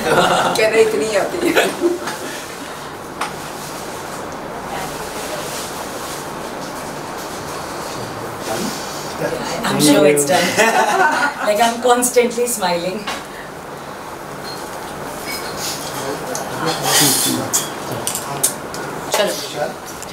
कहते इतनी आती है। I'm sure it's done. Like I'm constantly smiling. चलो।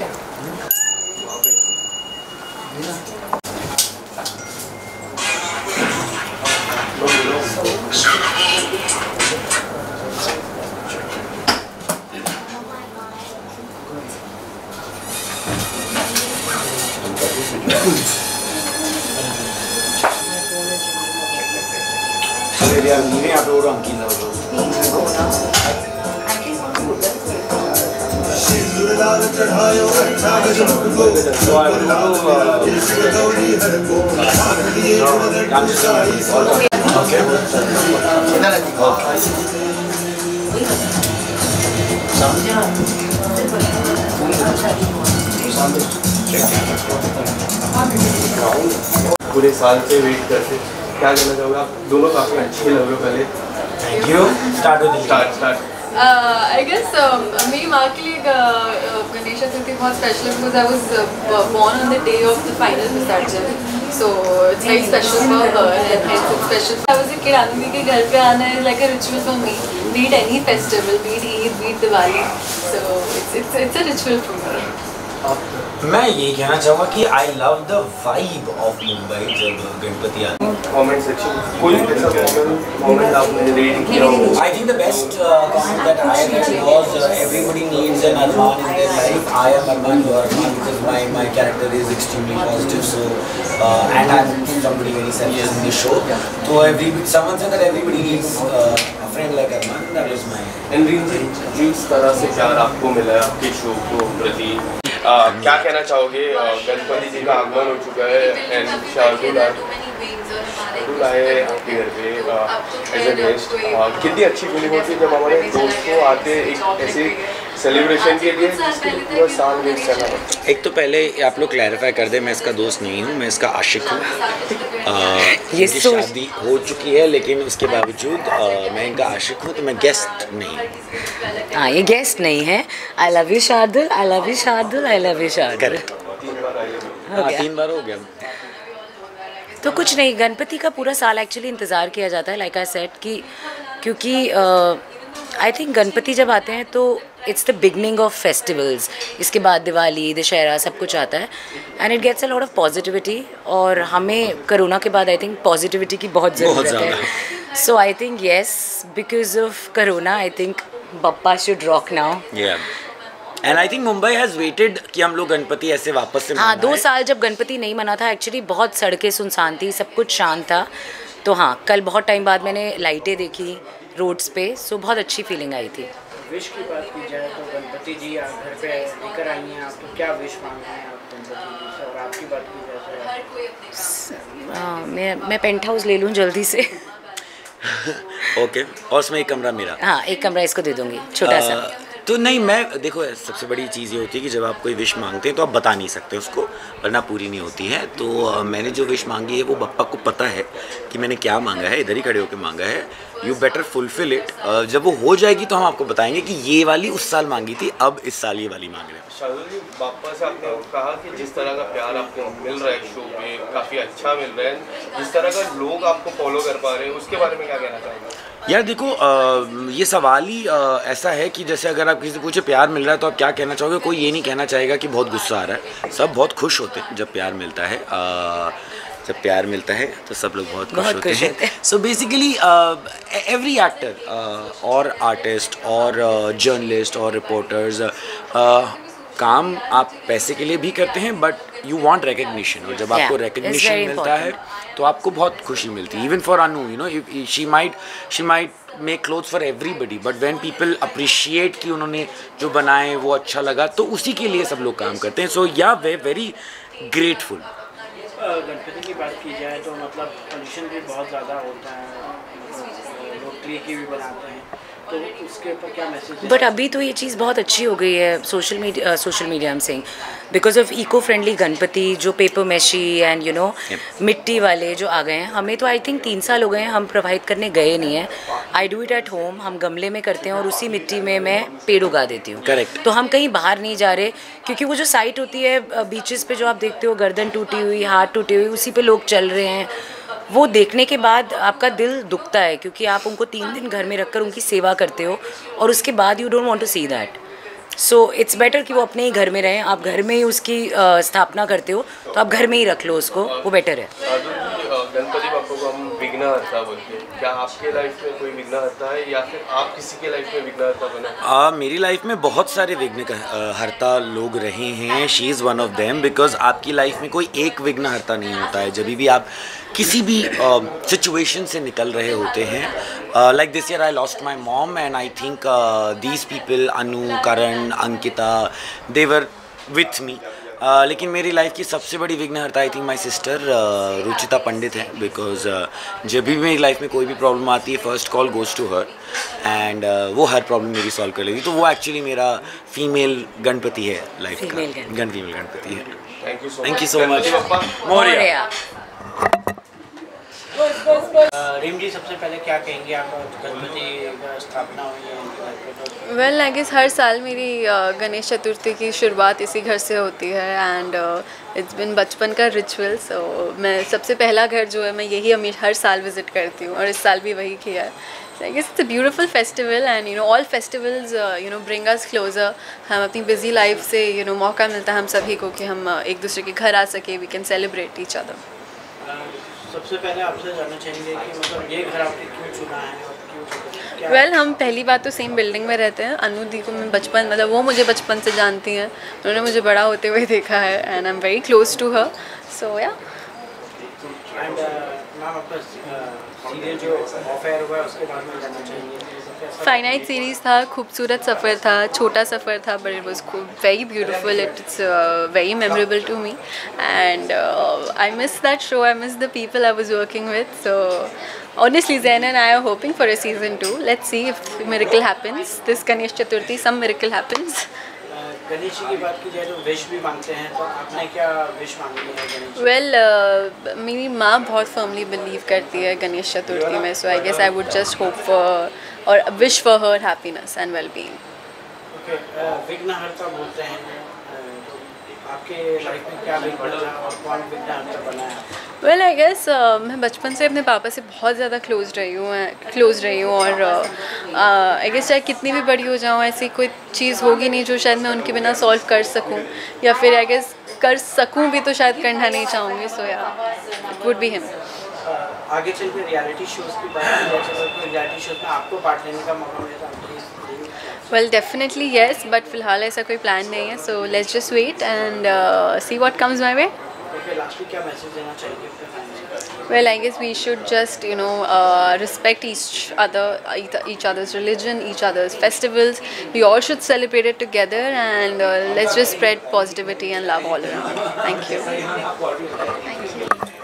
पूरे साल से वेट करते, क्या कहना चाहोगे? आप दोनों काफी अच्छे लग रहे हो। पहले thank you. Start I guess मेरी माँ के लिए गणेश चतुर्थी बहुत स्पेशल है because I was born on the day of the final Visarjan, so it's very special for her and hence it's special. I was a kid, Anandi के घर पे आना is like a ritual for me. Be it any festival, be it Eid, be it Diwali, so it's a ritual for me. मैं ये कहना चाहूँगा कि I love the vibe of Mumbai जब गणपति आते हैं। कमेंट सेक्शन कोई ऐसा कमेंट आपने रीड किया हो? I think the best comment that I read was everybody needs an Arman in their life. I am Arman, you are Arman, because my character is extremely positive. So and I'm somebody very selfless in the show. So someone said that everybody needs a friend like Arman. That was my. And जिस तरह से प्यार आपको मिला है आपके show को प्रति, क्या कहना चाहोगे? गणपति जी का आगमन हो चुका है एंड शार्दुल आए आपके घर पे एज ए गेस्ट। कितनी अच्छी फीलिंग होती है जब हमारे दोस्त को आते एक ऐसे सेलिब्रेशन के लिए जिसके लिए पूरा साल वेट करना पड़ता है। एक तो पहले आप लोग क्लैरिफाई कर दें, मैं इसका दोस्त नहीं हूँ, मैं इसका आशिक हूँ। ये शादी हो चुकी है लेकिन उसके बावजूद मैं इनका आशिक हूँ, तो मैं गेस्ट नहीं हूँ। हाँ, ये गेस्ट नहीं है। I love you Shardul, I love you Shardul, I love you Shardul. 3 बार हो गया। तो कुछ नहीं, गणपति का पूरा साल एक्चुअली इंतज़ार किया जाता है, लाइक आई सेड, कि क्योंकि आई थिंक गणपति जब आते हैं तो it's the beginning of festivals. इसके बाद दिवाली, दशहरा, सब कुछ आता है and it gets a lot of positivity. और हमें कोरोना के बाद आई थिंक पॉजिटिविटी की बहुत ज़रूरत है। So I think yes, because of corona I think Bappa should rock now. And I think Mumbai has waited कि हम लोग गणपति ऐसे वापस से। हाँ, 2 साल जब गणपति नहीं मना था एक्चुअली, बहुत सड़कें सुनसान थी, सब कुछ शांत था। तो हाँ, कल बहुत टाइम बाद मैंने लाइटें देखी रोड्स पे, सो बहुत अच्छी फीलिंग आई थी। विश की बात की जाए तो गणपति जी घर पे लेकर आई हैं आप, तो क्या विश मांग रहे हैं आप गणपति जी से? और आपकी बात की जाए तो मैं पेंट हाउस ले लूँ जल्दी से। ओके, और उसमें एक कमरा मेरा। हाँ, एक कमरा इसको दे दूँगी, छोटा सा। तो नहीं, मैं देखो सबसे बड़ी चीज़ ये होती है कि जब आप कोई विश मांगते हैं तो आप बता नहीं सकते उसको, वरना पूरी नहीं होती है। तो मैंने जो विश मांगी है वो बप्पा को पता है कि मैंने क्या मांगा है, इधर ही खड़े होकर मांगा है। You better fulfil it. जब वो हो जाएगी तो हम आपको बताएंगे कि ये वाली उस साल मांगी थी, अब इस साल ये वाली मांग रहे हैं। शार्दुल जी, बप्पा से आपने कहा कि जिस तरह का प्यार आपको मिल रहा है शो पे, काफ़ी अच्छा मिल रहा है, जिस तरह का लोग आपको फॉलो कर पा रहे हैं, उसके बारे में क्या कहना चाहेंगे? यार देखो, ये सवाल ही ऐसा है कि जैसे अगर आप किसी से पूछे प्यार मिल रहा है तो आप क्या कहना चाहोगे, कोई ये नहीं कहना चाहेगा कि बहुत गुस्सा आ रहा है। सब बहुत खुश होते हैं जब प्यार मिलता है। जब प्यार मिलता है तो सब लोग बहुत खुश होते हैं। सो बेसिकली एवरी एक्टर और आर्टिस्ट और जर्नलिस्ट और रिपोर्टर्स, काम आप पैसे के लिए भी करते हैं, बट यू वांट रिकग्निशन। और जब आपको रिकग्निशन मिलता है तो आपको बहुत खुशी मिलती है। Even for Anu, you know, she might make clothes for everybody, but when people appreciate कि उन्होंने जो बनाए वो अच्छा लगा, तो उसी के लिए सब लोग काम करते हैं। सो या वेरी ग्रेटफुल। गणपति की बात की जाए तो मतलब पोल्यूशन भी बहुत ज़्यादा होता है, लोग ट्री की भी बनाते हैं, तो उसके ऊपर क्या मैसेज? बट अभी तो ये चीज़ बहुत अच्छी हो गई है social media I am saying, because of eco friendly Ganpati जो paper mache and you know मिट्टी वाले जो आ गए हैं. हमें तो आई थिंक 3 साल हो गए हैं हम प्रोवाइड करने गए नहीं हैं. I do it at home. हम गमले में करते हैं और उसी मिट्टी में मैं पेड़ उगा देती हूँ. करेक्ट. तो हम कहीं बाहर नहीं जा रहे, क्योंकि वो जो साइट होती है बीचेस पे जो आप देखते हो गर्दन टूटी हुई, हाथ टूटी हुई, उसी पे लोग चल रहे हैं. वो देखने के बाद आपका दिल दुखता है, क्योंकि आप उनको 3 दिन घर में रखकर उनकी सेवा करते हो और उसके बाद you don't want to see that. So it's better कि वो अपने ही घर में रहें. आप घर में ही उसकी स्थापना करते हो तो आप घर में ही रख लो उसको, वो बेटर है. गणपति बापा को हम विघ्नहर्ता बोलते हैं. क्या आपके लाइफ में कोई विघ्नहर्ता है या फिर आप किसी के लाइफ में विघ्नहर्ता बने? मेरी लाइफ में बहुत सारे विघ्नहर्ता लोग रहे हैं. She is one of them, because आपकी लाइफ में कोई एक विघ्नहर्ता नहीं होता है. जब भी आप किसी भी सिचुएशन से निकल रहे होते हैं, like this year I lost my mom and I think these people, Anu, Karan, Ankita, they were with me. लेकिन मेरी लाइफ की सबसे बड़ी विघ्नहर्ता I think my sister Ruchita Pandit है, बिकॉज जब भी मेरी लाइफ में कोई भी प्रॉब्लम आती है first call goes to her and वो हर प्रॉब्लम मेरी सॉल्व कर लेगी. तो वो एक्चुअली मेरा फीमेल गणपति है लाइफ का. फीमेल गणपति है. Thank you so much. Morya. Reem ji, सबसे पहले क्या कहेंगे आप? गणपति स्थापना हुई है. वेल आई गेस हर साल मेरी गणेश चतुर्थी की शुरुआत इसी घर से होती है एंड इट्स बिन बचपन का रिचुअल. सो मैं सबसे पहला घर जो है मैं यही हर साल विज़िट करती हूँ और इस साल भी वही किया है. So I guess it's a beautiful festival and you know all festivals you know bring us closer. हम अपनी busy life से you know मौका मिलता है हम सभी को कि हम एक दूसरे के घर आ सके. We can celebrate each other. सबसे पहले आपसे जानना चाहेंगे कि मतलब ये घर आपने क्यों चुना है और क्यों? वेल हम पहली बात तो सेम बिल्डिंग में रहते हैं. अनु दी को मैं बचपन मतलब वो मुझे बचपन से जानती हैं. उन्होंने मुझे बड़ा होते हुए देखा है and I am very close to her. So yeah and ma'am आपका सीरियल जो अफेयर हुआ है उसके बारे में जानना चाहेंगे. फाइनाइट सीरीज़ था, खूबसूरत सफ़र था, छोटा सफ़र था, but it was very beautiful. It's very memorable to me and I miss that show. I miss the people I was working with. So honestly Zain and I are hoping for a season 2. Let's see if miracle happens this Ganesh Chaturthi. Some miracle happens. Ganesh ji की बात की जाए तो wish भी मांगते हैं, तो आपने क्या विश मांगी है गणेश? वेल मेरी माँ बहुत फर्मली बिलीव करती है गणेश चतुर्थी में. So I guess I would just hope for और wish for her happiness and well being. Okay, Vighnaharta बोलते हैं, आपके लाइफ में क्या विघ्न था और कौन विघ्नहर्ता बना है? वेल आई गेस मैं बचपन से अपने पापा से बहुत ज़्यादा क्लोज रही हूँ और आई गेस चाहे कितनी भी बड़ी हो जाऊँ ऐसी कोई चीज़ होगी नहीं जो शायद मैं उनके बिना सॉल्व कर सकूँ, या फिर आई गेस कर सकूँ भी तो शायद करना नहीं चाहूँगी. सो या इट वुड बी हिम. आगे चल के रियलिटी शोज़ की बात की जाए तो रियलिटी शोज़ में आपको पार्ट लेने का मौका मिला था? वेल डेफिनेटली येस, बट फिलहाल ऐसा कोई प्लान नहीं है. So let's just wait and see what comes my way. Okay, lastly क्या मैसेज देना चाहिए? Well, I guess we should just, you know, respect each other's religion, each other's festivals. We all should celebrate it together, and let's just spread positivity and love all around. Thank you. Thank you.